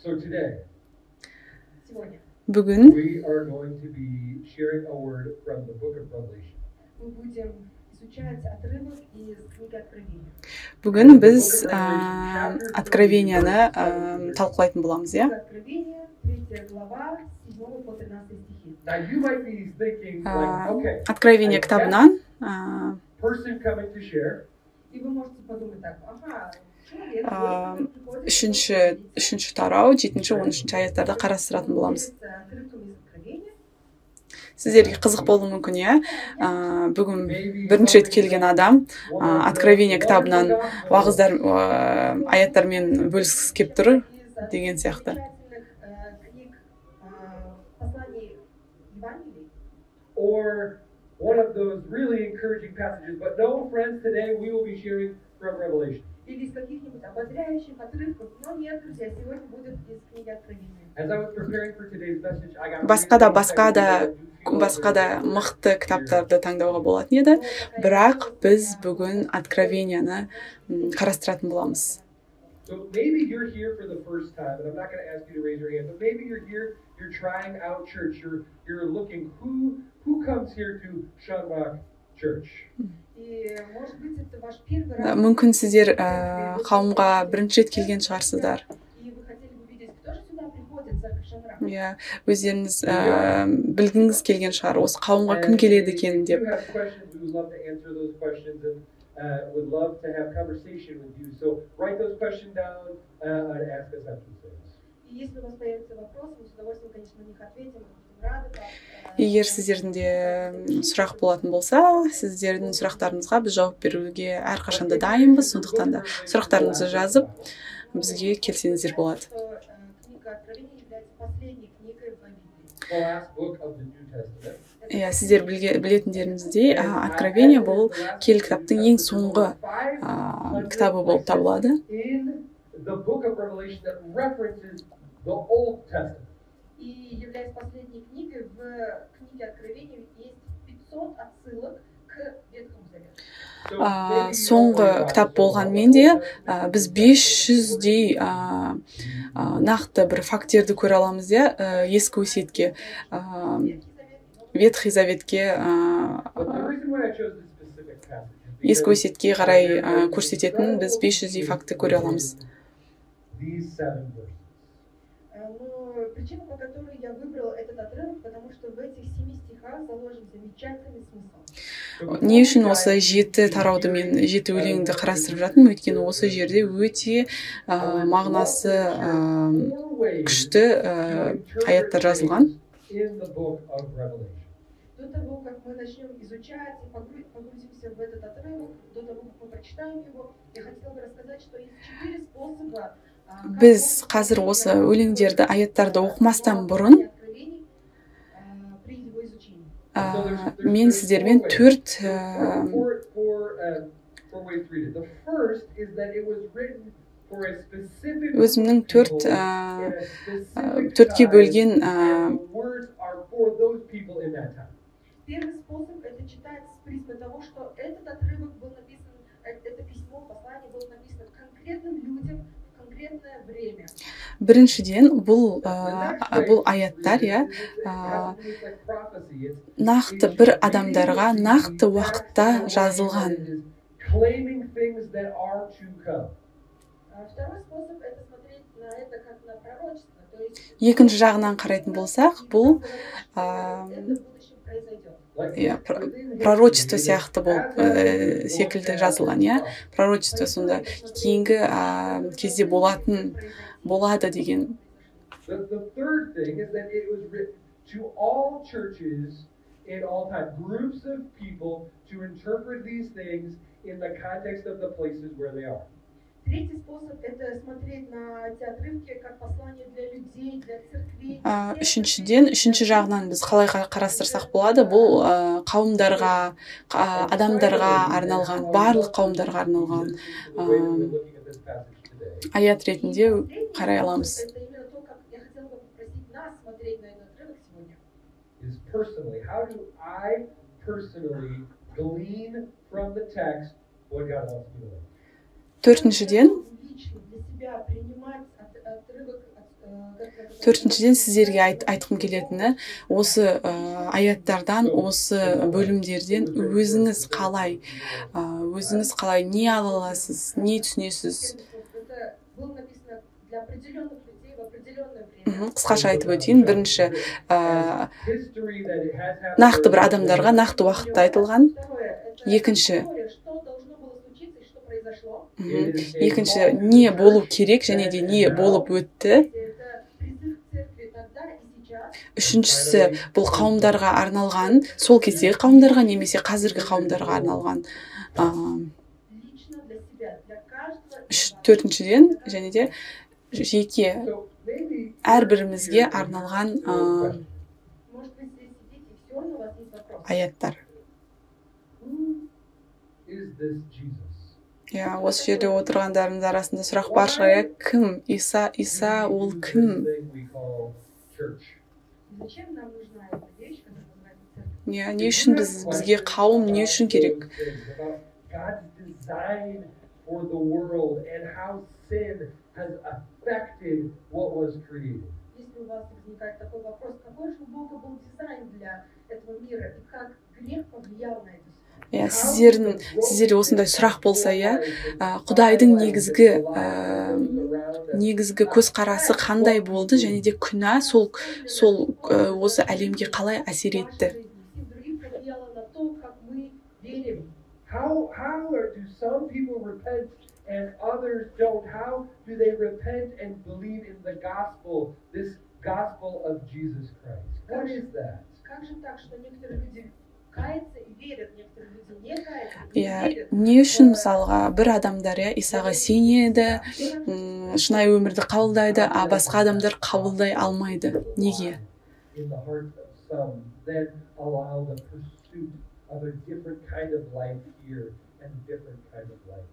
So today, Бүгін we are going to be sharing a word from the book of Revelation. Мы будем изучать отрывок из книги Откровения. Бүгін біз Откровенияны талқылайтын боламыз, иә? Откровение, 3 глава, 7 по 13 стихи. Now you might be thinking, like, okay, Откровение кітабынан person coming to share. И вы можете подумать так, ага, человек, приходит, үшінші тарау, 7-13 аяттарды қарастыратын боламыз. отрывком из Откровения. Сіздерге қызық болуы мүмкін, иә? Бүгін бірінші рет келген адам Откровение кітабынан уағыздар, аяттармен бөліскісі келіп тұр деген сияқты. Книг посланий Евангелий. Or one of those really encouraging passages. But no, friends, today we will be sharing from Revelation. Или из каких-нибудь ободряющих отрывков. Но нет, друзья, сегодня будет из книги Откровения. As I was preparing for today's message, I got Басқа да мықты кітаптарды таңдауға болатын еді, бірақ біз бүгін Откровенияны қарастыратын боламыз. So maybe you're here for the first time, and I'm not going to ask you to raise your hand, but maybe you're here, you're trying out church, you're looking who comes here to Shanbach Church. И, может быть, это ваш первый раз. Мүмкін сіздер қауымға бірінші рет келген шығарсыздар. И вы хотели бы увидеть, кто же сюда приходит, церковь Шанрах. Иә, өздеріңіз білгіңіз келген шығар, осы қауымға кім келеді екен деп. If you have questions, we would love to answer those questions and would love to have conversation with you. So write those questions down and ask us after the service. И если у вас появятся вопросы, мы с удовольствием, конечно, на них ответим. Мы будем рады. Егер сіздердің де сұрақ болатын болса, сіздердің сұрақтарыңызға біз жауап беруге әрқашанда дайынбыз, сондықтан да сұрақтарыңызды жазып, бізге келсеңіздер болады. Книга Откровения является последней книгой в Библии. The last book of the New Testament. Иә, сіздер білетіндеріңіздей, Откровение бұл киелі кітаптың ең соңғы кітабы болып табылады. In the book of Revelation that references the Old Testament. И является последней книгой в книге Откровения, ведь есть 500 отсылок к Ветхому Завету. Соңғы кітап болғанмен де біз 500-дей нақты бір фактерді көре аламыз, иә, ескі өсиетке, Ветхий Заветке, ескі өсиетке қарай көрсететін біз 500-дей факты көре аламыз. Но причина, по которой я выбрала этот отрывок, потому что в этих 7 стихах заложен замечательный смысл. Не үшін осы 7 тарауды мен 7 өлеңді қарастырып жатырмын, өйткені осы жерде өте мағынасы күшті аяттар жазылған. До того, как мы начнем изучать и погрузимся в этот отрывок, до того, как мы прочитаем его, я хотела бы рассказать, что есть 4 способа. Біз қазір осы өлеңдерді, аяттарды оқымастан бұрын мен сіздермен 4 өзімнің 4-ке бөлген Первый способ это читать с призмой того, что этот отрывок был написан, это письмо, послание было написано конкретным людям в конкретное время. Біріншіден, бұл аяттар, нақты бір адамдарға нақты уақытта жазылған. Второй способ это смотреть на это как на пророчество, то есть Екінші жағынан қарайтын болсақ, бұл это в будущем произойдет. пророчество сияқты болып секілді жазылған, иә? Пророчество сонда кейінгі кезде болады деген. The third thing is that it was written to all churches in all time, groups of people to interpret these things in the context of the places where they are. Третий способ это смотреть на эти отрывки как послание для людей, для церквей. Үшінші жағынан біз қалай қарастырсақ болады, бұл қауымдарға, адамдарға арналған, барлық қауымдарға арналған аят ретінде қарай аламыз. Это именно то, как я хотела бы попросить нас смотреть на этот отрывок сегодня. Is personally, how do I personally glean from the text what God wants me to learn? Төртіншіден, Лично для себя принимать отрывок Төртіншіден сіздерге айтқым келетіні, осы аяттардан, осы бөлімдерден өзіңіз қалай не ала аласыз, не түсінесіз? Қысқаша айтып өтейін. Бірінші, нақты бір адамдарға нақты уақытта айтылған. Екінші, не болу керек және де не болып өтті. Үшіншісі, бұл қауымдарға арналған, сол кездегі қауымдарға немесе қазіргі қауымдарға арналған. Төртіншіден, және де жеке әрбірімізге арналған аяттар. Осы жерде отырғандарымыз арасында сұрақ бар шығар, кім? Иса ол кім? Не үшін бізге қауым не үшін керек? Если у вас возникает такой вопрос, какой же у Бога был дизайн для этого мира и как грех повлиял на это? Сіздерде осындай сұрақ болса, Құдайдың негізгі көзқарасы қандай болды және де күнә сол осы әлемге қалай әсер етті? And others don't. How do they repent and believe in the gospel, this gospel of Jesus Christ? What is that? Как же так, что некоторые люди каются и верят, некоторые люди не каются и не верят? Не үшін мысалға бір адамдар Исаға сенеді, шынайы өмірді қабылдайды, а басқа адамдар қабылдай алмайды. Неге? In the hearts of some, then allow the pursuit of a different kind of life here and different kind of life.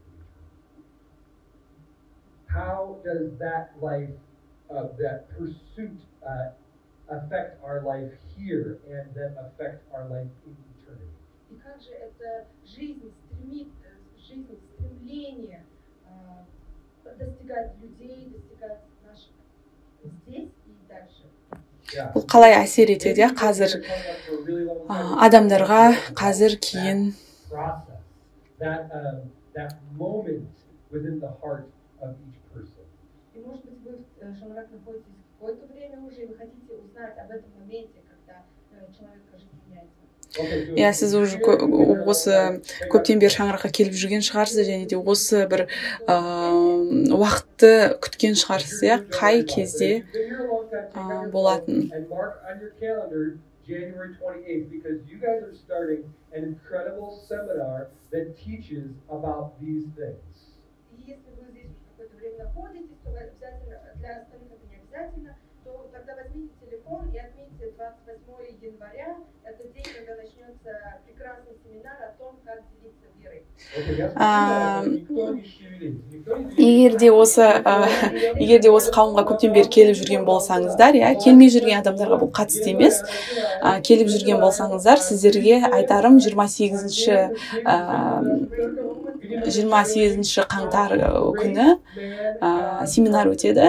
How does that life, that pursuit, affect our life here and then affect our life in eternity? И как же эта стремление достигать людей, достигать наших здесь и дальше? Бұл қалай әсер етеді, қазір адамдарға, қазір кейін? That moment within the heart of each person. И может быть вы, Шамрак, находитесь какое-то время уже и вы хотите узнать об этом моменте, когда человек жизнь меняется. Сіз уже осы көптен бері шаңыраққа келіп жүрген шығарсыз және де осы бір уақытты күткен шығарсыз, қай кезде болатын? January 28th, because you guys are starting an incredible seminar that teaches about these things. Если вы здесь какое-то время находитесь, то обязательно, для остальных это не обязательно, то тогда возьмите телефон и отметьте 28 января, это день, когда начнется прекрасный семинар о том, как делиться верой. Егер де осы қауымға көптен бері келіп жүрген болсаңыздар, келмей жүрген адамдарға бұл қатысты емес, келіп жүрген болсаңыздар, сіздерге айтарым 28 қаңтар күні семинар өтеді.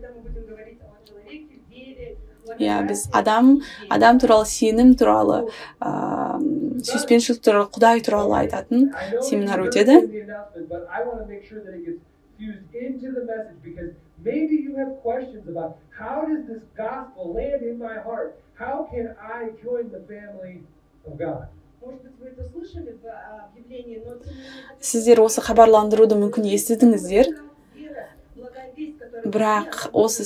Біз адам туралы, сенім туралы, сүйіспеншілік туралы, Құдай туралы айтатын семинар өтеді. Maybe you have questions about how does this gospel land in my heart? How can I join the family of God? Сіздер осы хабарландыруды мүмкін естідіңіздер, бірақ осы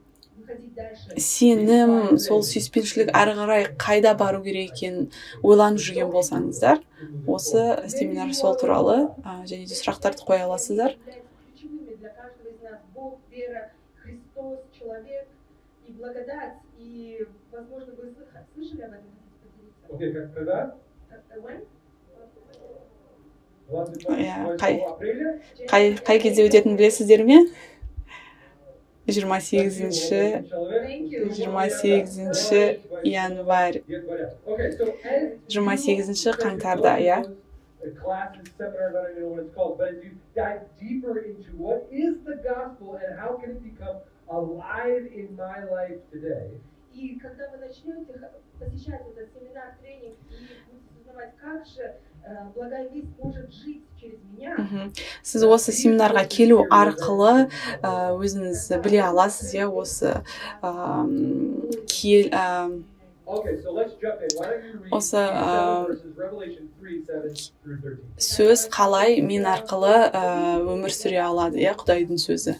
сенім, сол сүйіспеншілік әрі қарай қайда бару керек екенін ойланып жүрген болсаңыздар, осы семинар сол туралы және де сұрақтарды қоя аласыздар. Қай кезде өтетінін білесіздер ме? 28 январь. 28 қаңтарда, classes, seminars, I don't even know what it's called, but as you dive deeper into what is the gospel and how can it become a alive in my life today, И когда вы начнете посещать этот семинар, тренинг, и будете узнавать, как же благая весть может жить через меня. Сіз осы семинарға келу арқылы өзіңіз біле аласыз, иә, осы сөз қалай мен арқылы өмір сүре алады, иә, Құдайдың сөзі.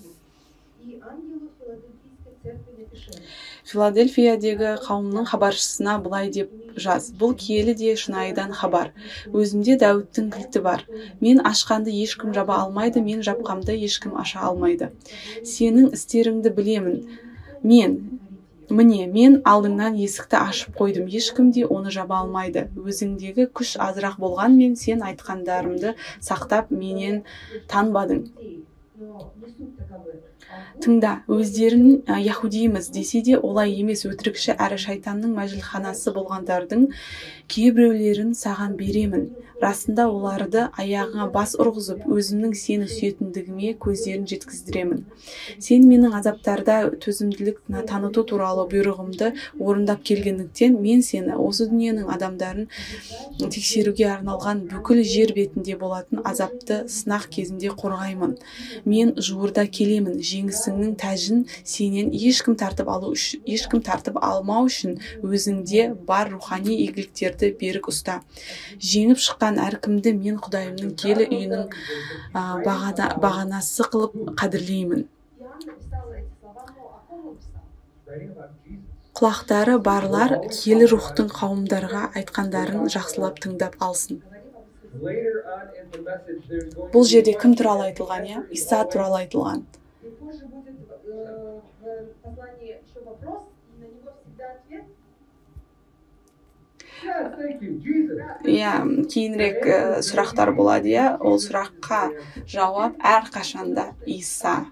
Филадельфиядегі қауымның хабаршысына былай деп жаз: бұл киелі де шынайыдан хабар. Өзімде Дәуіттің кілті бар. Мен ашқанды ешкім жаба алмайды, мен жапқамды ешкім аша алмайды. Сенің істеріңді білемін. Мен алдыңнан есікті ашып қойдым, ешкім де оны жаба алмайды. Өзіңдегі күш азырақ болғанмен сен айтқандарымды сақтап менен танбадың. Тыңда, өздерін яһудиміз десе де олай емес, өтірікші әрі шайтанның мәжілханасы болғандардың кейбіреулерін саған беремін. Расында оларды аяғыңа бас ұрғызып, өзімнің сені сүйетіндігіме көздерін жеткіздіремін. Сен менің азаптарда төзімділік таныту туралы бұйрығымды орындап келгендіктен, мен сені осы дүниенің адамдарын тексеруге арналған бүкіл жер бетінде болатын азапты сынақ кезінде қорғаймын. Мен жуырда келемін, жеңісіңнің тәжін сенен ешкім тартып алмау үшін өзіңде бар рухани игіліктерді берік ұста. Жеңіп шыққан әркімді мен Құдайымның киелі үйінің бағанасы қылып қадірлеймін. Құлақтары барлар киелі рухтың қауымдарға айтқандарын жақсылап тыңдап алсын. Бұл жерде кім туралы айтылған, иә? Иса туралы айтылған. Кейінірек сұрақтар болады, иә? Ол сұраққа жауап әрқашанда Иса.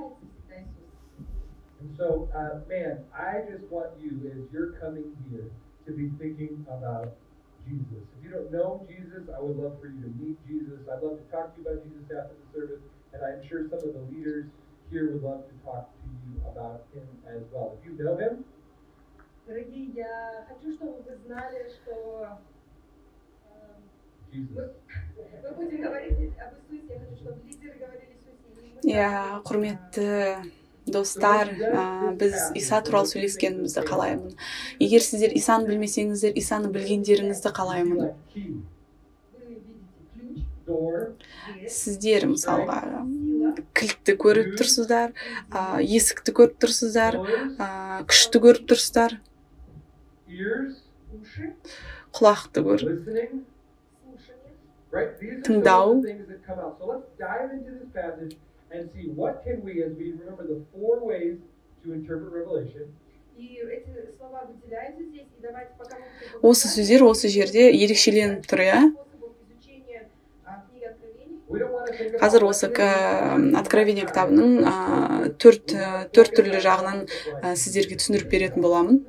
So, man, I just want you, as you're coming here, to be thinking about Jesus. If you don't know Jesus, I would love for you to meet Jesus. I'd love to talk to you about Jesus after the service, and I'm sure some of the leaders here would love to talk to you about him as well. If you know him, дорогие, я хочу, чтобы вы знали, что мы будем говорить об Иисусе. Я хочу, чтобы лидеры говорили Иисусе. Құрметті достар, біз Иса туралы сөйлескенімізді қалаймын. Егер сіздер Исаны білмесеңіздер, Исаны білгендеріңізді қалаймын. Сіздер мысалға кілтті көріп тұрсыздар, есікті көріп тұрсыздар, күшті көріп тұрсыздар, құлақты көріп, тыңдау. And see what can we, as we remember the 4 ways to interpret Revelation. Осы сөздер осы жерде ерекшеленіп тұр, иә? Қазір осы Откровение кітабының 4 түрлі жағынан сіздерге түсіндіріп беретін боламын.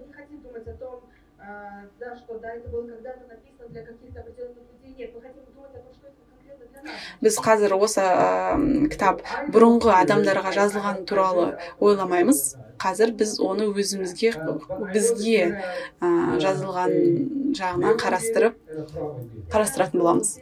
Біз қазір осы кітап бұрынғы адамдарға жазылған туралы ойламаймыз. Қазір біз оны бізге жазылған жағынан қарастыратын боламыз.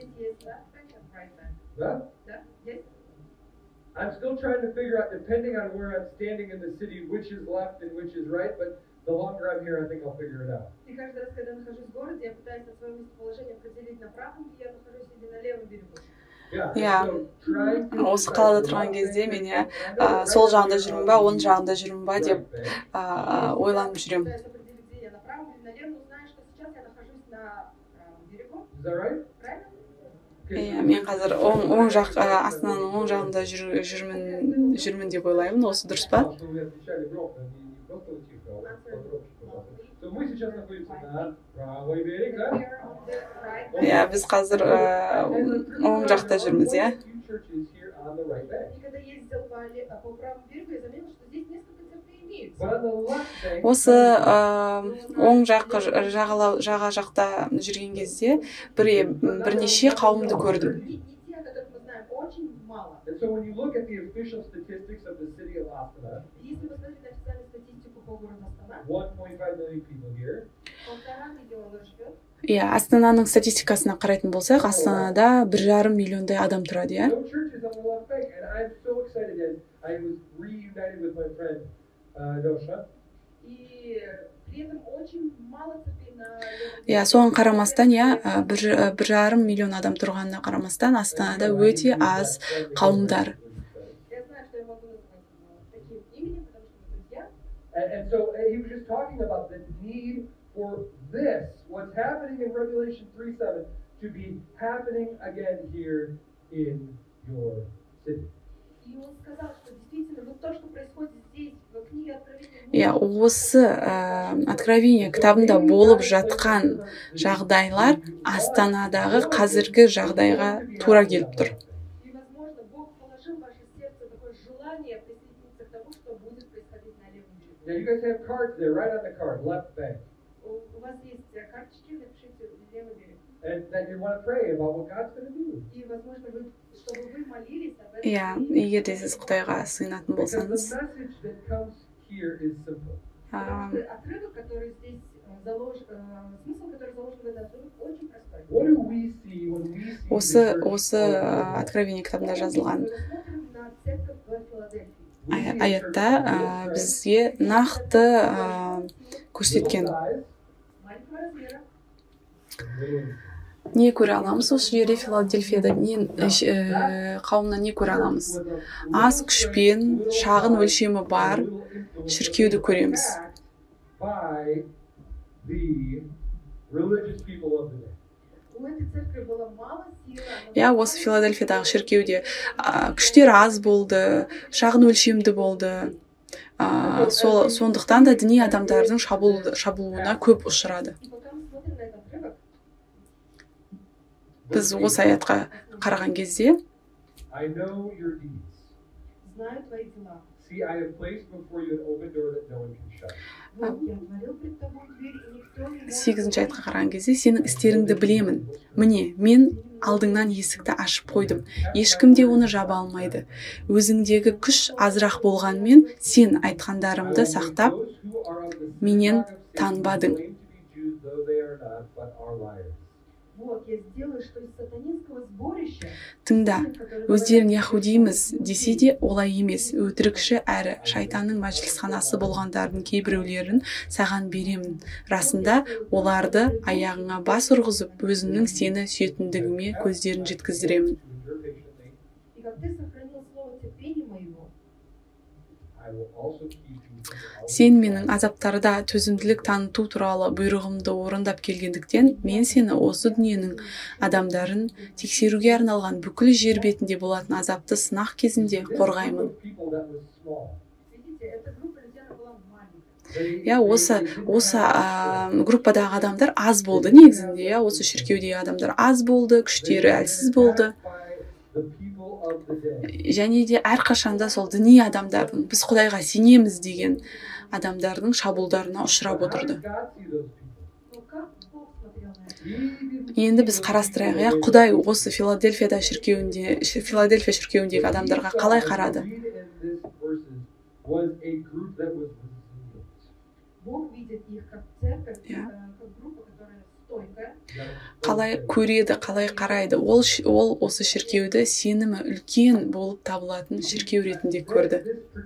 I'm still trying to figure out, depending on where I'm standing in the city, which is left and which is right, but the longer I'm here, I think I'll figure it out. И каждый раз, когда я нахожусь в городе, я пытаюсь от своего местоположения определить на правом, и я нахожусь или на левом берегу. Осы қалада тұрған кезде мен сол жағында жүрмін ба, оң жағында жүрмін ба деп ойланып жүремін. Мен қазір оң жақ астананың оң жағында жүрмін деп ойлаймын. Осы дұрыс па? Біз қазір оң жақта жүрміз, иә? Осы оң жаға жақта жүрген кезде бірнеше қауымды көрдім. полгорода Астана. 1.5 million people here. 1,5 миллиона живет. Иә, Астананың статистикасына қарайтын болсақ, Астанада 1,5 миллиондай адам тұрады, иә. No churches on the left bank, and I'm so excited that I was reunited with my friend Dosha. И при этом очень мало церквей на левом Иә, соған қарамастан, иә, 1,5 миллион адам тұрғанына қарамастан, Астанада өте аз қауымдар. Я знаю, что я могу назвать таким именем, потому что мы друзья. And so he was just talking about the need for this, what's happening in Revelation 3:7, to be happening again here in your city. И он сказал, что действительно вот то, что происходит здесь, в книге Откровения. Иә, осы Откровение кітабында болып жатқан жағдайлар Астанадағы қазіргі жағдайға тура келіп тұр. И, возможно, Бог положил в ваше сердце такое желание присоединиться к тому, что будет происходить на левом берегу. Now you guys have cards there, right on the card, left bank. У вас есть карточки, напишите левый берег. And that you want to pray about what God's going to do. И, возможно, чтобы вы молились об этом. Иә, егер де сіз Құдайға сыйынатын Because the болсаңыз, message that comes here is simple. Потому что отрывок, который здесь смысл, который заложен в этот отрывок, очень простой. What do we see when we see the church осы Откровение кітабында жазылған Мы смотрим на церковь в Филадельфии. аятта бізге нақты көрсеткен. Маленького размера. Не көре аламыз осы жерде Филадельфияда қауымнан не көре аламыз? Аз күшпен, шағын өлшемі бар шіркеуді көреміз. By the religious people of the day. У этой церкви было мало силы. Иә, осы Филадельфиядағы шіркеуде күштер аз болды, шағын өлшемді болды. Сондықтан да діни адамдардың шабуылына көп ұшырады. И пока мы смотрим на этот отрывок, Біз осы аятқа қараған кезде, I know your deeds. знаю твои дела. See, I have placed before you an open door that no one can shut. Вот я отворил пред тобой дверь, и никто не может 8-шы аятқа қараған кезде, сенің істеріңді білемін. Міне, мен алдыңнан есікті ашып қойдым. Ешкім де оны жаба алмайды. Өзіңдегі күш азырақ болғанмен, сен айтқандарымды сақтап, менен танбадың. Вот, я сделаю, что из сатанинского сборища, Тыңда, өздерін яхудиміз десе де олай емес, өтірікші әрі шайтанның мәжілісханасы болғандардың кейбіреулерін саған беремін. Расында оларды аяғыңа бас ұрғызып, өзімнің сені сүйетіндігіме көздерін жеткіздіремін. и как ты сохранил слово терпения моего, Сен менің азаптарда төзімділік таныту туралы бұйрығымды орындап келгендіктен, мен сені осы дүниенің адамдарын тексеруге арналған бүкіл жер бетінде болатын азапты сынақ кезінде қорғаймын. видите, эта группа людей, она была маленькая. Иә, осы группадағы адамдар аз болды негізінде, иә, осы шіркеудегі адамдар аз болды, күштері әлсіз болды. Және де әрқашанда сол діни адамдардың, біз Құдайға сенеміз деген адамдардың шабуылдарына ұшырап отырды. Но как Бог смотрел на это? Енді біз қарастырайық, иә, Құдай осы Филадельфия шіркеуіндегі адамдарға қалай қарады? Бог видит их как церковь, Yeah. как группа, которая стойкая. Қалай көреді, қалай қарайды? Ол осы шіркеуді сенімі үлкен болып табылатын шіркеу ретінде көрді.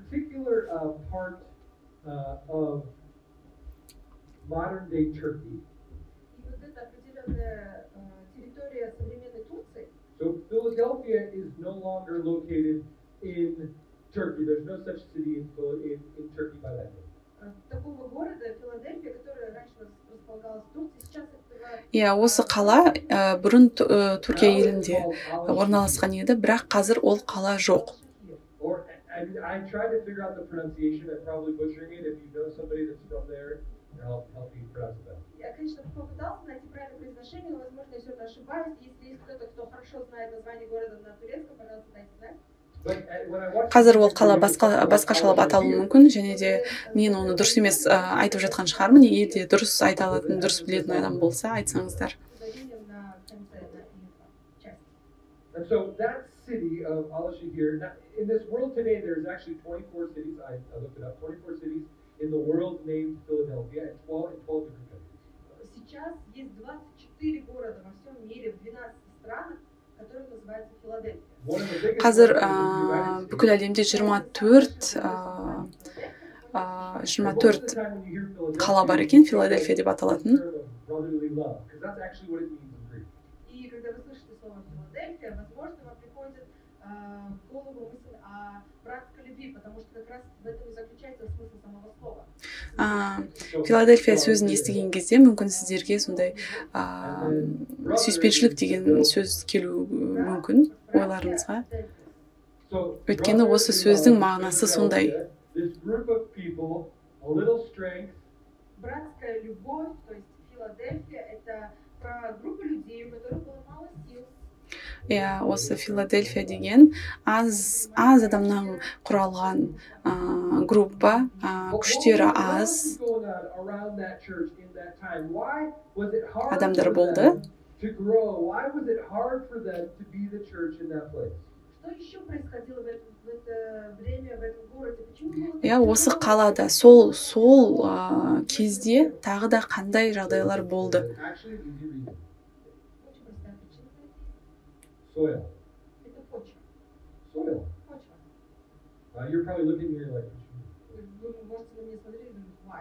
И вот эта определенная территория современной Турции, So Philadelphia is no longer located in Turkey. There's no such city in Turkey by that name. такого города, Филадельфия, которая раньше располагалась в Турции, сейчас это Иә, осы қала бұрын Түркия елінде орналасқан еді, бірақ қазір ол қала жоқ. Or I tried to figure out the pronunciation. I'm probably butchering it. If you know somebody that's from there, help you pronounce it. Я, конечно, попытался найти правильное произношение, но, возможно, я все-таки ошибаюсь. Если есть кто-то, кто хорошо знает название города на турецком, пожалуйста, дайте знать. Қазір ол қала басқашалап аталуы мүмкін, және де мен оны дұрыс емес айтып жатқан шығармын. Егер де дұрыс айта алатын, дұрыс білетін адам болса, айтсаңыздар. And so that city of Alashahir, in this world today, there's actually 24 cities. I looked it up, 24 cities in the world named Philadelphia in 12 different countries. Сейчас есть 24 города во всем мире, в 12 странах, которые называются Филадельфия. Қазір бүкіл әлемде 24 қала бар екен, Филадельфия деп аталатын. И когда вы слышите слово Филадельфия, возможно, вам приходит в голову мысль о братской любви, потому что как раз в этом и заключается смысл самого слова. Филадельфия сөзін естіген кезде мүмкін сіздерге сондай сүйіспеншілік деген сөз келу мүмкін ойларыңызға. Өйткені осы сөздің мағынасы сондай. Братская любовь, то есть Филадельфия, это про группу людей, у которых было мало сил. Осы Филадельфия деген аз адамнан құралған группа, күштері аз адамдар болды. Что еще происходило в это время, в этом городе? Почему было Осы қалада сол кезде тағы да қандай жағдайлар болды? очень простая причина? Soil. Это почва. Soil. Почва. You're probably looking here like, Вы можете на меня смотреть и думать, why?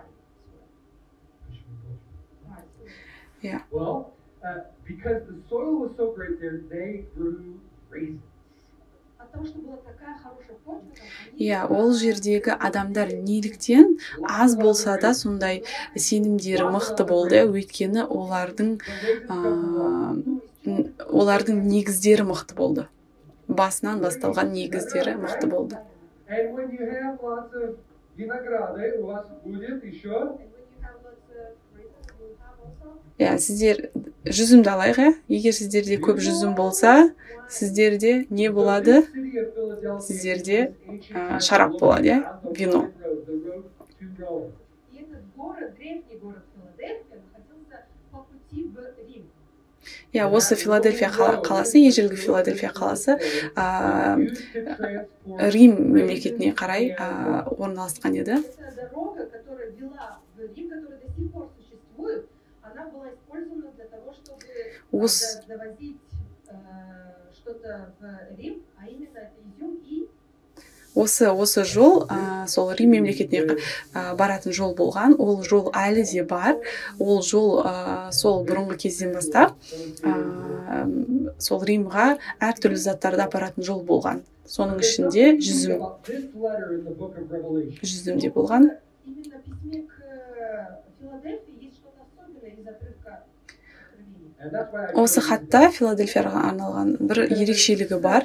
Why? Yeah. Well, because the soil was so great there, they grew raisins. От того, что была такая хорошая почва, Ол жердегі адамдар неліктен аз болса да сондай сенімдері мықты болды, өйткені олардың негіздері мықты болды. Басынан басталған негіздері мықты болды. And when you have lots of винограда, у вас будет еще. Сіздер жүзімді алайық, егер сіздерде көп жүзім болса, сіздерде не болады? Сіздерде шарап болады, вино. Осы Филадельфия қаласы, ежелгі Филадельфия қаласы Рим мемлекетіне қарай орналасқан еді. Осы жол сол Рим мемлекетіне баратын жол болған. Ол жол әлі де бар. Ол жол сол бұрынғы кезден бастап сол Римға әртүрлі заттарды апаратын жол болған. Соның ішінде жүзім де болған. Осы хатта Филадельфияға арналған бір ерекшелігі бар.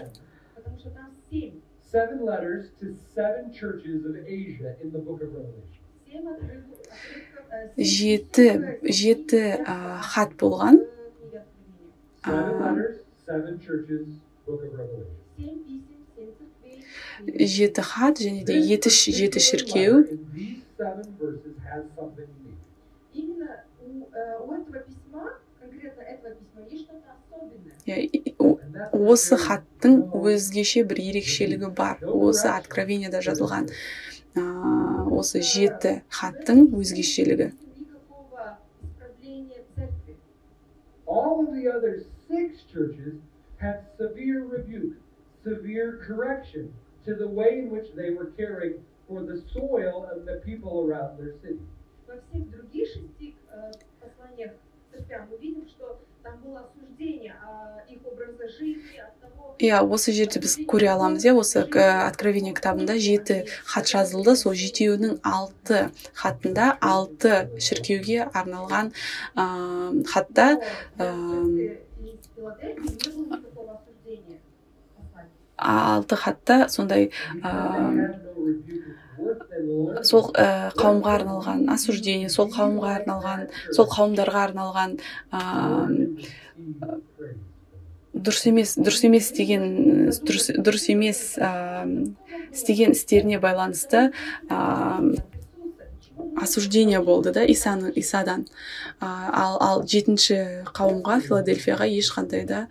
7 letters to 7 churches of Asia in the book of Revelation. 7 хат болған. 7 letters, 7 churches, book of Revelation. 7 хат және де 7 шіркеу. These 7 verses has something unique. Именно у этого письма, конкретно этого письма, есть что-то особенное. Осы хаттың өзгеше бір ерекшелігі бар. Осы откровениеда жазылған осы 7 хаттың өзгешелігі. All of the other 6 churches had severe rebuke, severe correction to the way in which they were caring for the soil and the people around their city. Во всех других 6 посланиях церквям мы видим, что там было осуждение их образа жизни, от того. Осы жерде біз көре аламыз, осы Откровение кітабында 7 хат жазылды. Сол 7-інің 6 хатында 6 шіркеуге арналған хатта 6 хатта сондай сол қауымға арналған осуждение, сол қауымға арналған, сол қауымдарға арналған дұрыс емес істеген істеріне байланысты осуждение болды да Исадан. Ал 7-ші қауымға, Филадельфияға ешқандай да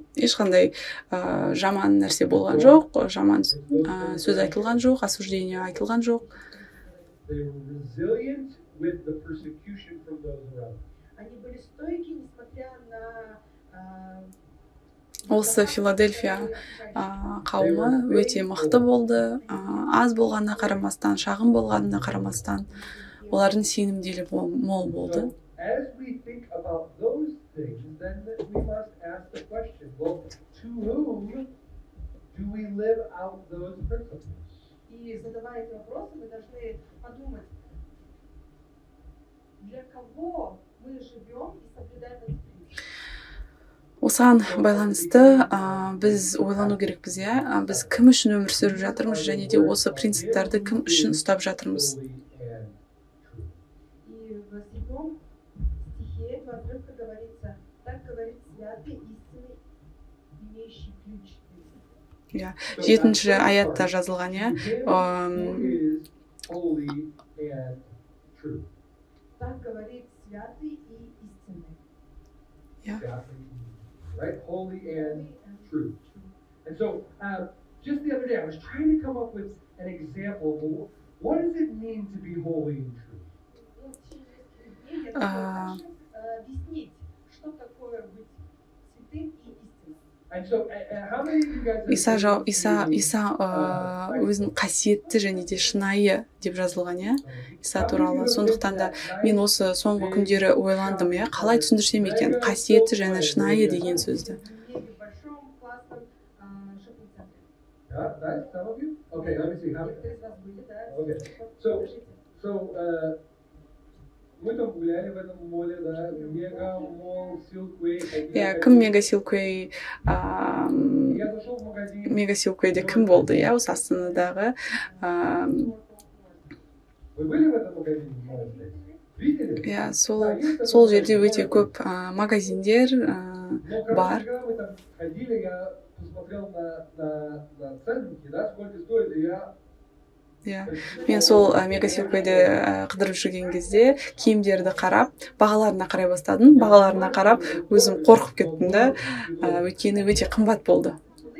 ешқандай жаман нәрсе болған жоқ, жаман сөз айтылған жоқ, осуждение айтылған жоқ. They were resilient with the persecution from those around. Они были стойки, несмотря на Осы Филадельфия қауымы өте мықты болды, аз болғанына қарамастан, шағын болғанына қарамастан, олардың сенімділігі мол болды. As we think about those things, then we must ask the question, well, to whom do we live out those principles? И задавая эти вопросы, мы должны подумать, для кого мы живем и соблюдаем эти принципы. Осыған байланысты біз ойлану керекпіз, біз кім үшін өмір сүріп жатырмыз, және де осы принциптерді кім үшін ұстап жатырмыз. И в 7 стихе в отрывке говорится, так говорит святый истинный, имеющий ключ. 7-ші аятта жазылған, Так говорит святый и истинный. Right? Holy and true. And so, just the other day, I was trying to come up with an example of what does it mean to be holy and true? Объяснить, что такое быть святым и истинным. And so, how many of you guys Иса өзін қасиетті және де шынайы деп жазылған, Иса туралы. Сондықтан да мен осы соңғы күндері ойландым, қалай түсіндірсем екен қасиетті және шынайы деген сөзді. Okay, let me see. Okay. So, мы там гуляли в этом моле, да, Мега Молл, Силквей. Кім Мега Силквей, Я зашел в магазин. Мега Силквейде кім болды, осы Астанадағы. Вы были в этом магазине? Видели? Сол жерде өте көп магазиндер бар. Мы там ходили, я посмотрел на ценники, да, сколько стоит, и мен сол Мега Силквейде қыдырып жүрген кезде киімдерді қарап, бағаларына қарай бастадым. Бағаларына қарап, өзім қорқып кеттім да, өйткені өте қымбат болды.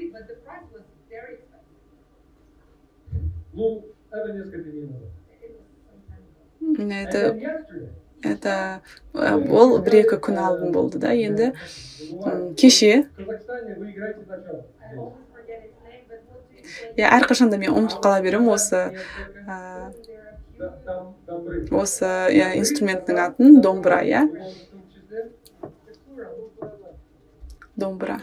Это ол 1-2 күн алдын болды да, енді кеше. Әрқашанда мен ұмытып қала берем осы инструменттің атын, домбыра, домбыра.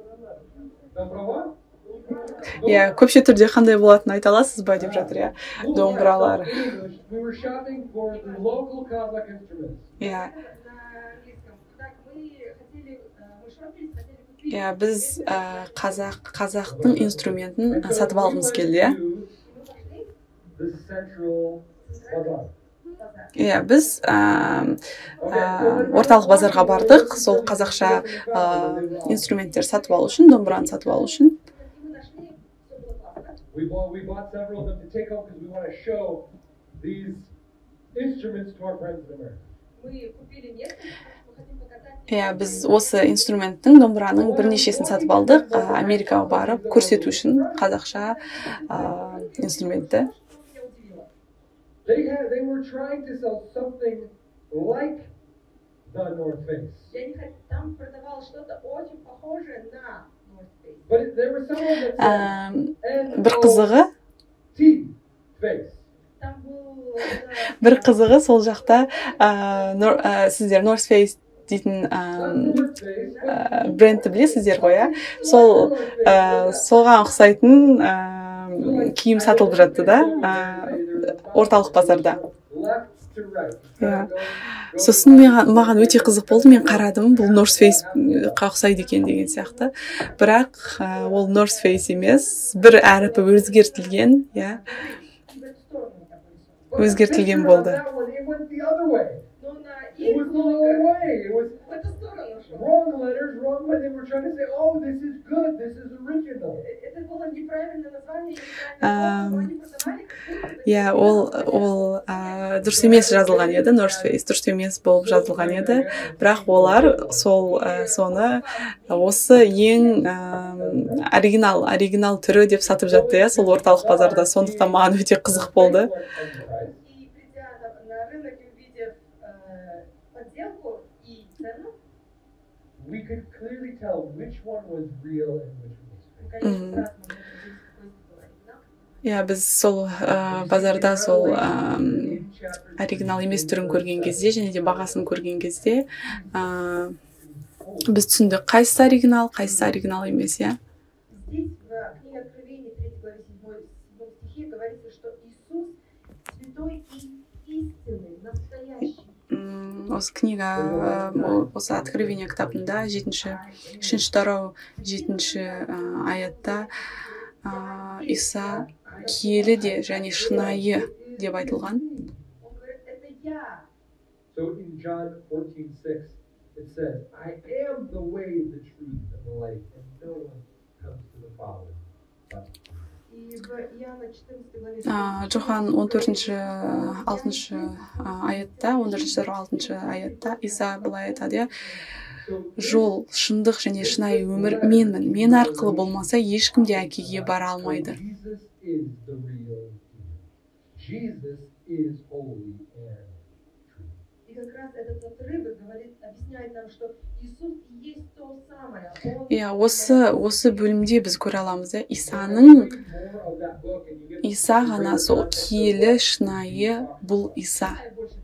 Көпше түрде қандай болатынын айта аласыз ба деп жатыр, домбыралар. Біз қазақтың инструментін сатып алғымыз келді, біз орталық базарға бардық, сол қазақша инструменттер сатып алу үшін, домбыраны сатып алу үшін. Біз осы инструменттің, домбыраның бірнешесін сатып алдық, Америкаға барып көрсету үшін қазақша инструментті. They were trying to sell something like the North Face. Там продавалось что-то очень похожее на North Face. But there were some that said бір қызығы, бір қызығы сол жақта сіздер North Face дейтін брендті білесіздер ғой, соған ұқсайтын киім сатылып жатты да, орталық базарда. Сосын маған өте қызық болды, мен қарадым, бұл North Face-қа ұқсайды екен деген сияқты. Бірақ ол North Face емес, бір әріпі өзгертілген болды. It was the wrong way. It was wrong letters, wrong way. They were trying to say, oh, this is good, this is original. Это было неправильное название. иә ол дұрыс емес жазылған еді, North Face дұрыс емес болып жазылған еді, бірақ олар соны осы ең оригинал түрі деп сатып жатты, иә, сол орталық базарда. Сондықтан маған өте қызық болды. We could clearly tell which one was real and which was fake. Иә, біз сол базарда сол оригинал емес түрін көрген кезде, және де бағасын көрген кезде, біз түсіндік қайсысы оригинал емес, иә. Осы книга, осы Откровение кітабында 3-ші тарау 7-ші аятта Иса киелі де және шынайы деп айтылған. So in John 14:6 it says, I am the way, the truth, and the life, and no one comes to the Father. Джохан 14-ші 6-ші аятта, 14-ші тарау 6-ші аятта Иса былай айтады, жол, шындық және шынайы өмір менмін. Мен арқылы болмаса ешкім де әкеге бара алмайды. Иә, осы бөлімде біз көре аламыз, Иса ғана сол киелі, шынайы бұл Иса.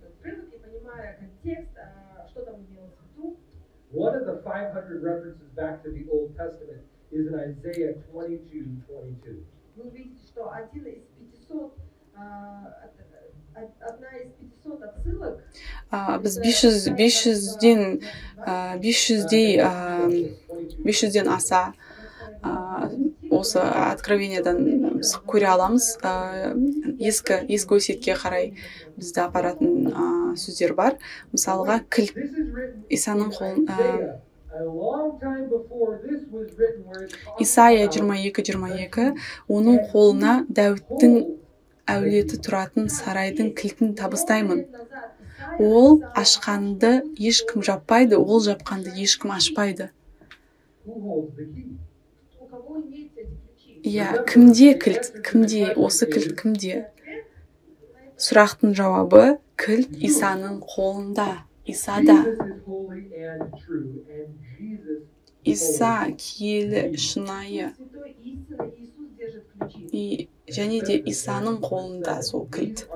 One of the 500 references back to the Old Testament is in Isaiah 22:22. Вы увидите, что одна из 500 отсылок. Біз 500-ден аса осы Откровениеден көре аламыз. Ескі өсиетке қарай бізді апаратын сөздер бар. Мысалға, кілт Исаның қолын Исайя 22:22 оның қолына Дәуіттің әулеті тұратын сарайдың кілтін табыстаймын. Ол ашқанды ешкім жаппайды, ол жапқанды ешкім ашпайды. Иә, кімде кілт? Кімде? Осы кілт кімде? Сұрақтың жауабы кілт Исаның қолында, Исада. Иса киелі, шынайы. Және де Исаның қолында сол кілт.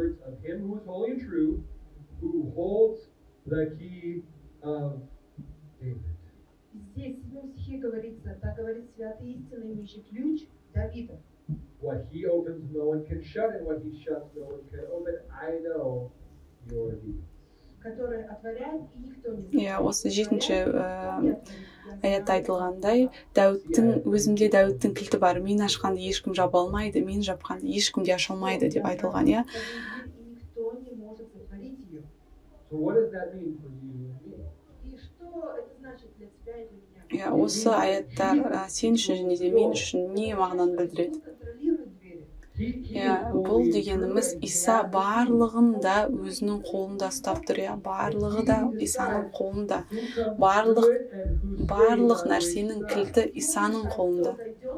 Здесь в 7 стихе говорится, так говорит святый истинно имеющий ключ Давида. What he opens, no one can shut, and what he shuts, no one can open. I know your deeds. Который отворяет, и никто не знает. Иә, осы 7-ші аятта айтылғандай, өзімде Дәуіттің кілті бар. Мен ашқанды ешкім жаба алмайды, мен жапқанды ешкім де аша алмайды деп айтылған, иә. So what does that mean for you and me? И что это значит для тебя и для меня? Иә, осы аяттар сен үшін және де мен үшін не мағынаны білдіреді? Иә, бұл дегеніміз Иса барлығын да өзінің қолында ұстап тұр, иә, барлығы да Исаның қолында. Барлық нәрсенің кілті Исаның қолында.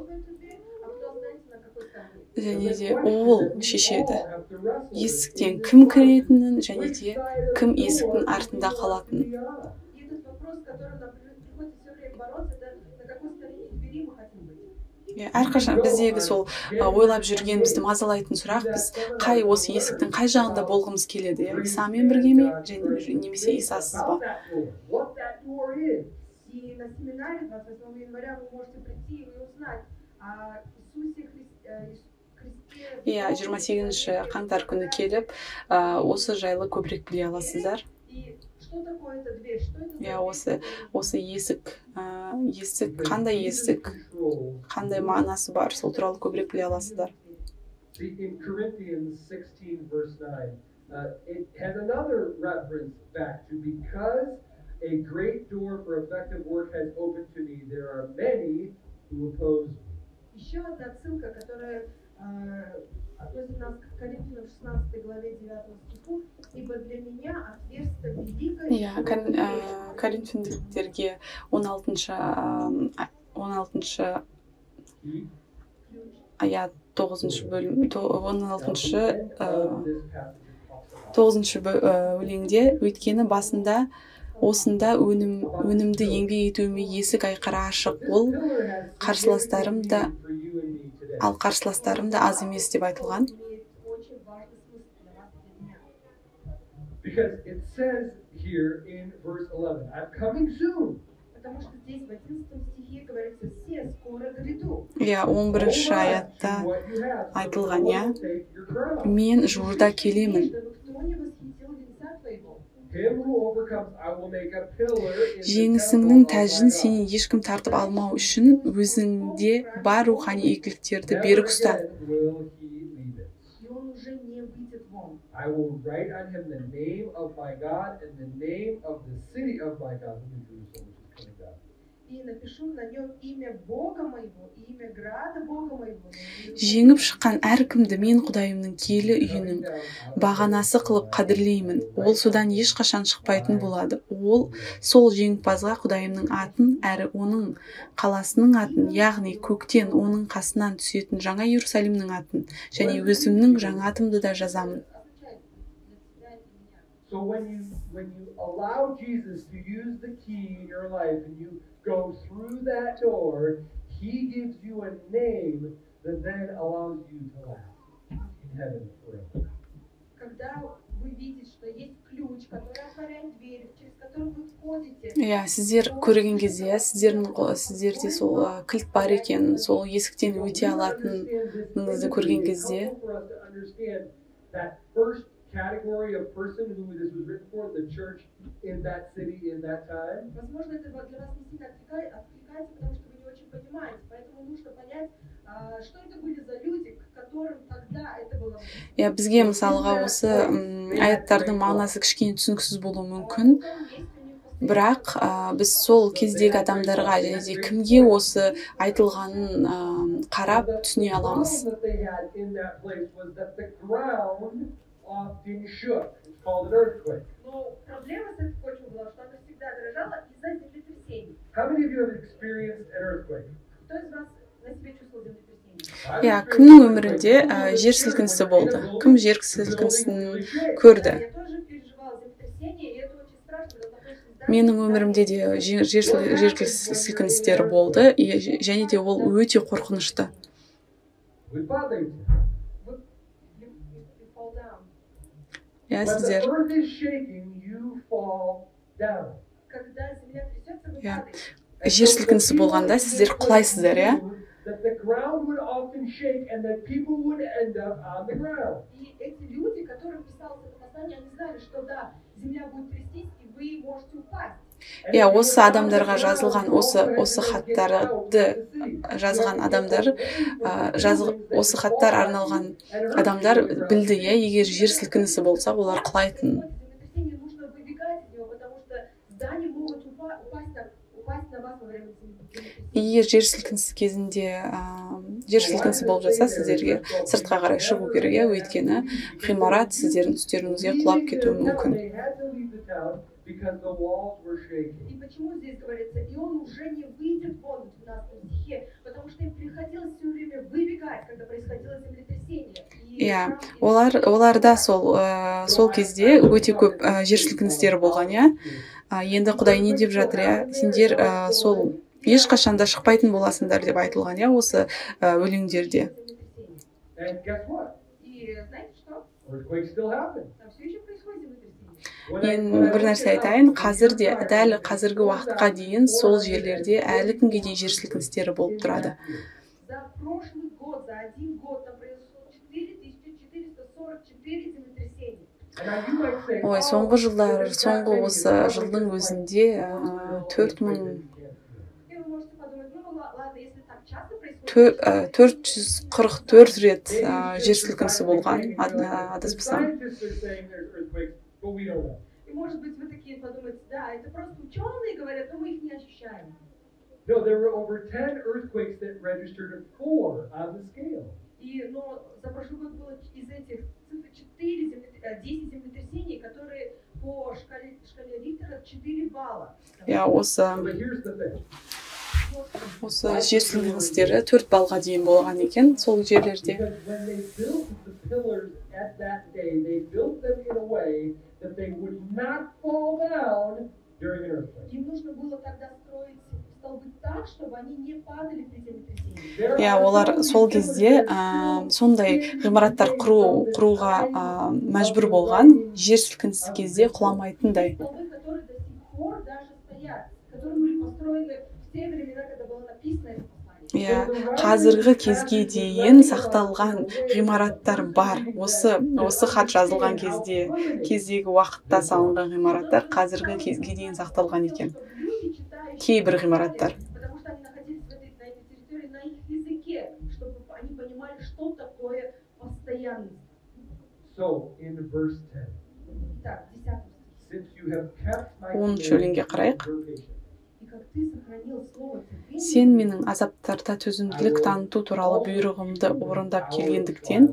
Және де ол шешеді. Есіктен кім кіретінін, және де кім есіктің артында қалатынын. Әрқашан біздегі сол ойлап жүрген, бізді мазалайтын сұрақ, біз осы есіктің қай жағында болғымыз келеді? Исамен бірге ме, немесе Исасыз ба? Иә, 28-ші қаңтар күні келіп, осы жайлы көбірек біле аласыздар. Иә, осы есік, қандай есік, қандай мағынасы бар, сол туралы көбірек біле аласыздар. In Corinthians 16 verse 9, it has another reference back to because a great door for effective work has opened to me, there are many who oppose me. Еще одна ссылка, которая относит нас к Коринфянам 16 главе 9 стиху. Ибо для меня отверстие великое. Иә, Коринфяндіктерге 16 аят 9 бөлім 9 өлеңде өйткені басында осында өнімді еңбек етуіме есік айқара ашық ол қарсыластарым да аз емес деп айтылған. Because it says here in verse 11, I'm coming soon. Потому что здесь в 11 стихе говорится, все скоро гряду. Иә, 11 аятта айтылған, иә. Мен жуырда келемін. Жеңісіңнің тәжін сенен ешкім тартып алмау үшін өзіңде бар рухани игіліктерді берік ұста. I will write on him the name of my God and the name of the city of my God, whom is Jerusalem, which is coming down. И напишу на нем имя Бога моего и имя града Бога моего. Жеңіп шыққан әркімді мен Құдайымның киелі үйінің бағанасы қылып қадірлеймін. Ол содан ешқашан шықпайтын болады. Ол сол жеңімпазға Құдайымның атын, әрі оның қаласының атын, яғни көктен оның қасынан түсетін жаңа Иерусалимнің атын, және өзімнің жаңа атымды да жазамын. So when you allow Jesus to use the key in your life and you go through that door, he gives you a name that then allows you to last in heaven forever. Когда вы видите, что есть ключ, который отворяет дверь, через который вы входите. Иә, сіздер көрген кезде, сіздерде сол кілт бар екен, сол есіктен өте алатыныңызды көрген кезде. Category of person who this was written for, the church in that city in that time. Возможно, это для вас не сильно откликается, потому что вы не очень понимаете. Поэтому нужно понять, что это были за люди, которым тогда это было. Иә, бізге мысалға осы аяттардың мағынасы кішкене түсініксіз болуы мүмкін. Бірақ біз сол кездегі адамдарға және де кімге осы айтылғанын қарап түсіне аламыз. Often shook. It's called an earthquake. Но проблема с этой почвой была, что она всегда дрожала из-за землетрясений. How many of you have experienced an earthquake? Кто из вас на себе чувствовал землетрясение? Иә, кімнің өмірінде жер сілкінісі болды? Кім жер сілкінісін көрді? Я тоже переживала землетрясение, и это очень страшно. Менің өмірімде де жер сілкіністері болды, және де ол өте қорқынышты. Иә, сіздер. Иә, жер сілкінісі болғанда сіздер құлайсыздар, иә? И эти люди, которым писалось это послание, они знали, что да, земля будет трястись, и вы можете упасть. Иә, осы адамдарға жазылған, осы хаттарды жазған адамдар, осы хаттар арналған адамдар білді, иә, егер жер сілкінісі болса, олар құлайтын. Егер жер сілкінісі кезінде жер сілкінісі болып жатса, сіздерге сыртқа қарай шығу керек, иә, өйткені ғимарат сіздердің үстеріңізге құлап кетуі мүмкін. Because the walls were shaking. И почему здесь говорится, и он уже не выйдет вон в 12 стихе, потому что им приходилось все время выбегать, когда происходило землетрясение. Иә, оларда сол кезде өте көп жер сілкіністері болған, иә. Енді Құдай не деп жатыр, иә, сендер сол ешқашанда шықпайтын боласыңдар деп айтылған, иә, осы өлеңдерде. And guess what? И знаете что? Earthquakes still happen. Там все еще происходит землетрясение. Мен бір нәрсе айтайын, қазірде, дәл қазіргі уақытқа дейін сол жерлерде әлі күнге дейін жер сілкіністері болып тұрады. За прошлый год, за один год там произошло 4444 землетрясения. Ой, соңғы осы жылдың өзінде 4000 444 рет жер сілкінісі болған, адаспасам. И может быть вы такие подумаете, да, это просто ученые говорят, но мы их не ощущаем. No, there were over 10 earthquakes that registered 4 on the scale. Но за прошлый год было из этих цифр 10 землетрясений, которые по шкале Рихтера 4 балла. Ja, But here's the thing. осы жер сілкіністері 4 балға дейін болған екен сол жерлерде. Because when they built the pillars at that day, they built them in a way that they would not fall down during an earthquake. Им нужно было тогда строить столбы так, чтобы они не падали при землетрясении. Ja, олар сол кезде сондай ғимараттар құруға мәжбүр болған, жер сілкінісі кезде құламайтындай. Столбы, которые до сих пор даже стоят, которые были построены в те времена, когда было написано это послание. Ja, қазіргі кезге дейін сақталған ғимараттар бар. Осы хат жазылған кездегі уақытта салынған ғимараттар қазіргі кезге дейін сақталған екен. Кейбір ғимараттар. Потому что они находились на этой территории на их языке, чтобы они понимали, что такое постоянность. So, in verse 10, Так, 10 since you have kept my 10 өлеңге қарайық. И как ты сохранил слово терпения, Сен менің азаптарда төзімділік таныту туралы бұйрығымды орындап келгендіктен,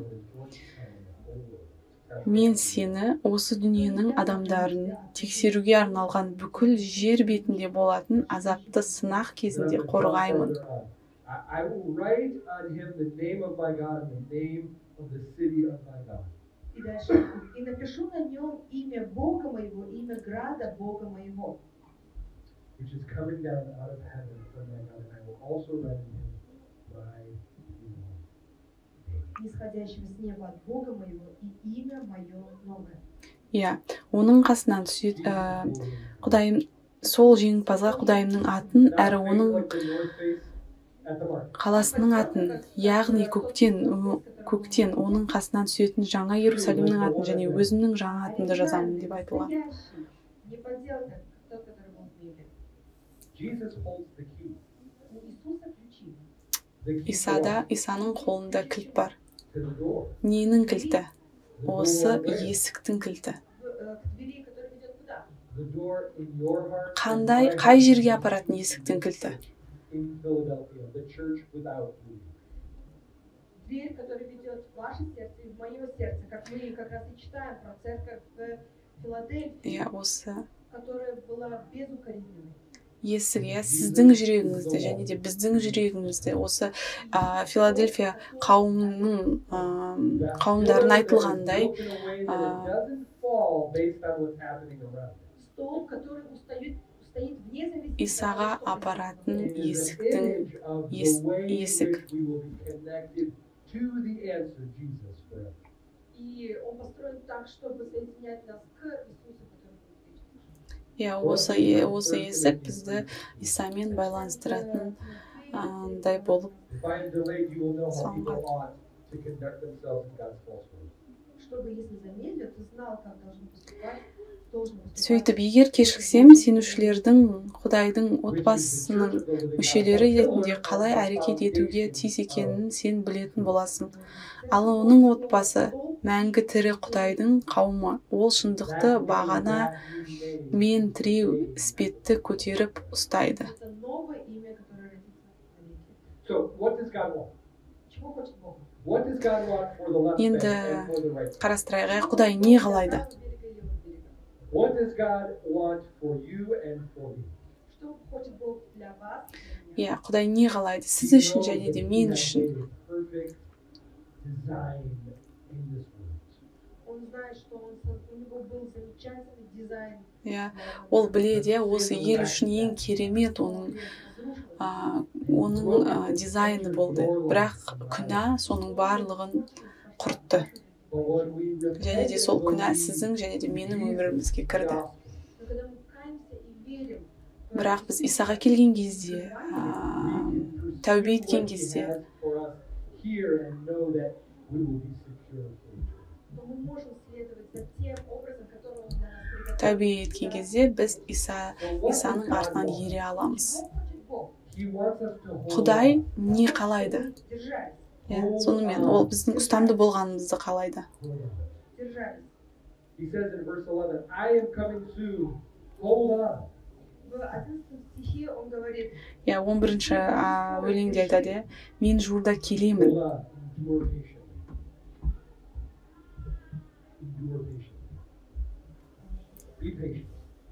мен сені осы дүниенің адамдарын тексеруге арналған бүкіл жер бетінде болатын азапты сынақ кезінде қорғаймын. I will write on him the name of my God and the name of the city of my God. И дальше. И напишу на нем имя Бога моего, имя града Бога моего, Which is coming down out of heaven from my God, and I will also write in him my name. нисходящего с неба от Бога моего, и имя мое новое. Иә, оның қасынан Құдайым, сол жеңімпазға Құдайымның атын, әрі оның қаласының атын, яғни көктен оның қасынан түсетін жаңа Иерусалимнің атын және өзімнің жаңа атымды жазамын деп айтылған. Не подделка, тот, который был в небе. Jesus holds the key. У Иисуса ключи. The key Исаның қолында кілт бар. to the door. Ненің кілті? Осы есіктің кілті. К двери, которая ведет куда? The door in your heart. Қай жерге апаратын есіктің кілті? In Philadelphia, the church without you. Дверь, которая ведет в ваше сердце и в мое сердце, как мы как раз и читаем про церковь в Филадельфии, Иә, осы которая была безукоризненной. есік, иә, сіздің жүрегіңізде және де біздің жүрегімізде осы Филадельфия қауымдарын айтылғандай Столб, который стоит вне зависимости Исаға апаратын есіктің есік. И он построен так, чтобы соединять нас к Иисусу, который будет вечным. Иә, осы есік бізді Исамен байланыстыратын андай болып салынған. Чтобы, если замедлил, ты знал, как должен поступать, должен поступать. Сөйтіп, егер кешіксем, сенушілердің Құдайдың отбасының мүшелері ретінде қалай әрекет етуге тиіс екенін сен білетін боласың. Ал оның отбасы мәңгі тірі Құдайдың қауымы. Ол шындықты бағана мен тіреу іспетті көтеріп ұстайды. Это новое имя, которое родится в веке. So, what does God want? Чего хочет Бог? What does God want for the left Енді bank and for the right bank? қарастырайық, Құдай не қалайды? What does God want for you and for me? Что хочет Бог для вас? и для меня? Иә, Құдай не қалайды? Сіз үшін және де мен үшін. Он знает, что у него был замечательный дизайн. Иә, ол біледі, осы ел үшін ең керемет оның дизайны болды. Бірақ күнә соның барлығын құртты. Және де сол күнә сіздің және де менің өмірімізге кірді. Но когда мы каемся и верим, Бірақ біз Исаға келген кезде, тәубе еткен кезде, то мы можем следовать за тем образом, который он для нас приготовил. тәубе еткен кезде біз Исаның артынан ере аламыз. Чего хочет Бог? Құдай не қалайды? Держались. Иә, сонымен ол біздің ұстамды болғанымызды қалайды. Держались. He says in verse 11, I am coming soon. Hold on. в 11 стихе он говорит, иә 11-ші өлеңде айтады иә мен жуырда келемін. Hold on. Endure patiently. Endure patiently. Be patient.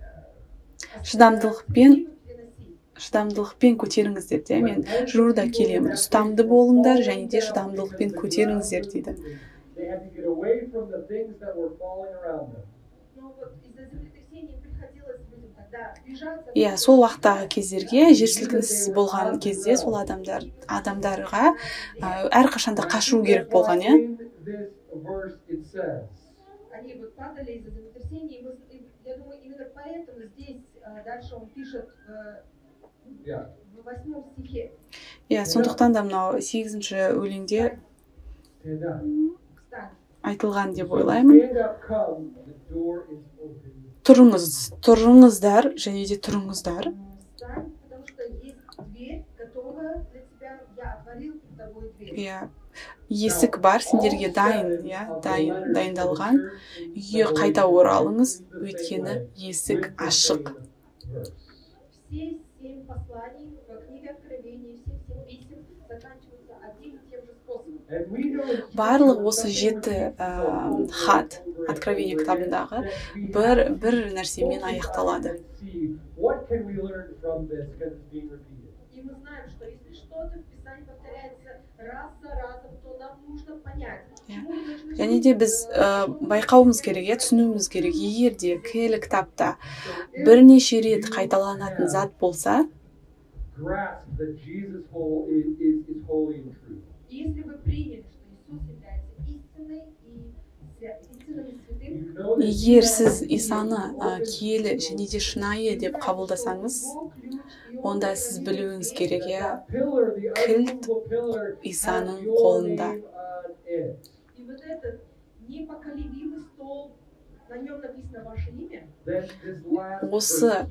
Шыдамдылықпен көтеріңіздер де мен жуырда келемін. Ұстамды болыңдар және де шыдамдылықпен көтеріңіздер дейді. They had to get away from the things that were falling around them. ну вот из-за землетрясения им приходилось людям тогда бежать. Иә, сол вақтағы кездерге жер сілкінісі болған кезде сол адамдарға әрқашанда қашу керек болған, иә. In this verse it says, Они вот падали из-за землетрясения, и я думаю, именно поэтому здесь дальше он пишет yeah. в 8 стихе. Иә, сондықтан да мынау 8-ші өлеңде Stand up. Встань. айтылған деп ойлаймын. Stand up, come, the door is open. Тұрыңыздар және де тұрыңыздар. Встань, потому что есть дверь, готовая для тебя. Я отворил перед тобой дверь. Иә, есік бар, сендерге дайын, иә, дайындалған. Үйге қайта оралыңыз, өйткені есік ашық. Все 7 посланий в книге Откровения, все 7 писем заканчиваются одним и тем же способом. Барлық осы 7 хат Откровение кітабындағы бір нәрсемен аяқталады. What can we learn from this because it's being repeated? И мы знаем, что если что-то в Писании повторяется раз за разом, то нам нужно понять. Және де біз байқауымыз керек, түсінуіміз керек, егер де киелі кітапта бірнеше рет қайталанатын зат болса, Grasp that Jesus is holy and true. Если вы приняли, что Иисус является истинной и истинным и святым, егер сіз Исаны киелі және де шынайы деп қабылдасаңыз, онда сіз білуіңіз керек, иә, кілт Исаның қолында. и вот этот непоколебимый стол, на нем написано ваше имя, Осы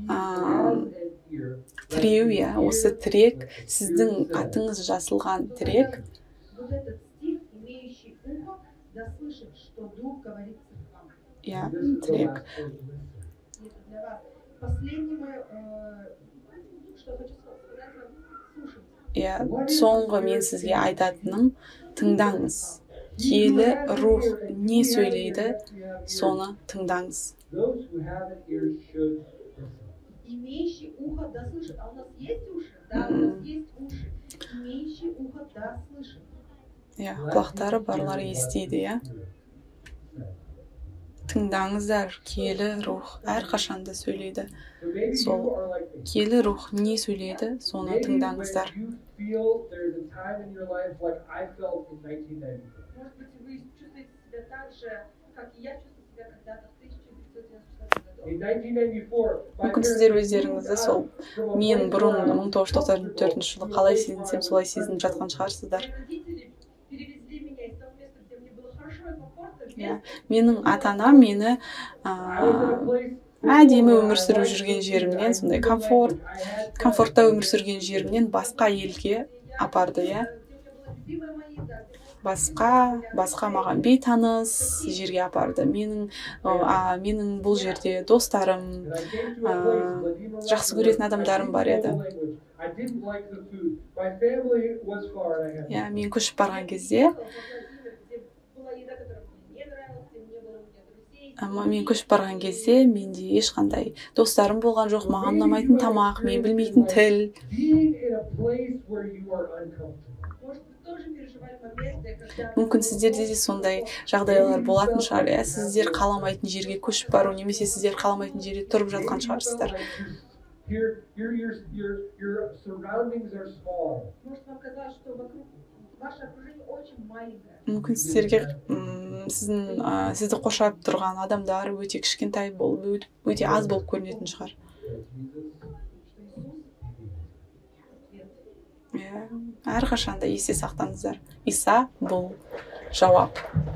тіреу, иә, осы тірек, сіздің атыңыз жазылған тірек, вот этот стих, имеющий ухо, да слышит, что Дух говорит церквам. иә, тірек. Это для вас. Последнее мое, что хочу сказать вам, слушайте. Иә, соңғы мен сізге айтатыным, тыңдаңыз. Киелі рух не сөйлейді, соны тыңдаңыз. Those who have an ear should listen. Имеющий ухо да слышит. А у нас есть уши? Да, у нас есть уши. Имеющий ухо да слышит. Иә, құлақтары барлар естиді, иә. Тыңдаңыздар, киелі рух әрқашанда сөйлейді. Сол киелі рух не сөйлейді, соны тыңдаңыздар. Может быть, вы чувствуете себя так же, как и я чувствую себя когда-то в 1994 году. Мүмкін сіздер өздеріңізді сол мен бұрын 1994 жылы қалай сезінсем, солай сезініп жатқан шығарсыздар. Иә, менің ата-анам мені әдемі өмір сүріп жүрген жерімнен, сондай комфортта өмір сүрген жерімнен басқа елге апарды, иә. Басқа маған бейтаныс жерге апарды. Менің бұл жерде достарым, жақсы көретін адамдарым бар еді. Иә, мен көшіп барған кезде, менде ешқандай достарым болған жоқ, маған ұнамайтын тамақ, мен білмейтін тіл. Мүмкін сіздерде де сондай жағдайлар болатын шығар, иә, сіздер қаламайтын жерге көшіп бару, немесе сіздер қаламайтын жерде тұрып жатқан шығарсыздар. Мүмкін сіздерге сізді қоршап тұрған адамдар өте кішкентай болып, өте аз болып көрінетін шығар. Әрқашанда есте сақтаңыздар. Иса бұл жауап.